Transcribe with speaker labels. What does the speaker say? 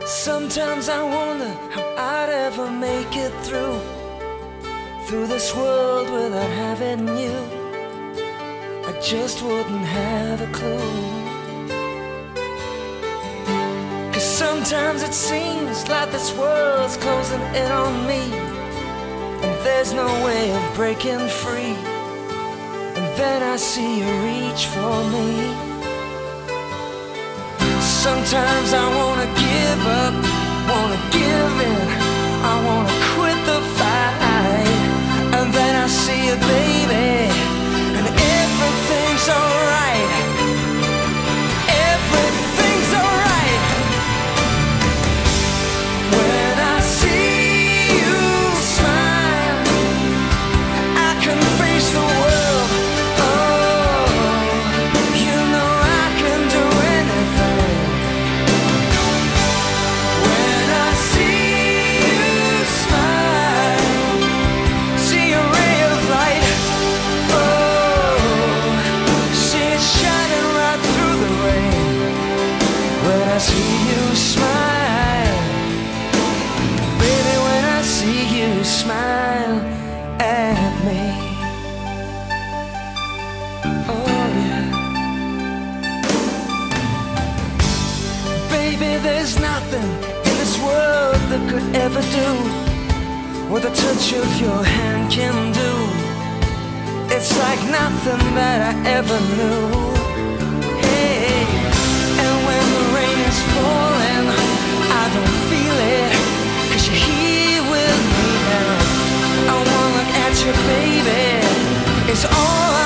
Speaker 1: Sometimes I wonder how I'd ever make it through this world without having you. I just wouldn't have a clue. 'Cause sometimes it seems like this world's closing in on me, and there's no way of breaking free. And then I see you reach for me. Sometimes I wanna give up, wanna give in, I wanna quit the fight. And then I see you, baby, and everything's alright. Everything's alright. When I see you smile, I can face the world. Oh, you know I can do anything. When I see you smile, see a ray of light. Oh, see it shining right through the rain. When I see you smile, baby, when I see you smile at me. Oh yeah. Baby, there's nothing in this world that could ever do what the touch of your hand can do. It's like nothing that I ever knew. Hey, and when the rain is falling, I don't feel it, 'cause you're here with me now. I wanna look at you, baby, it's all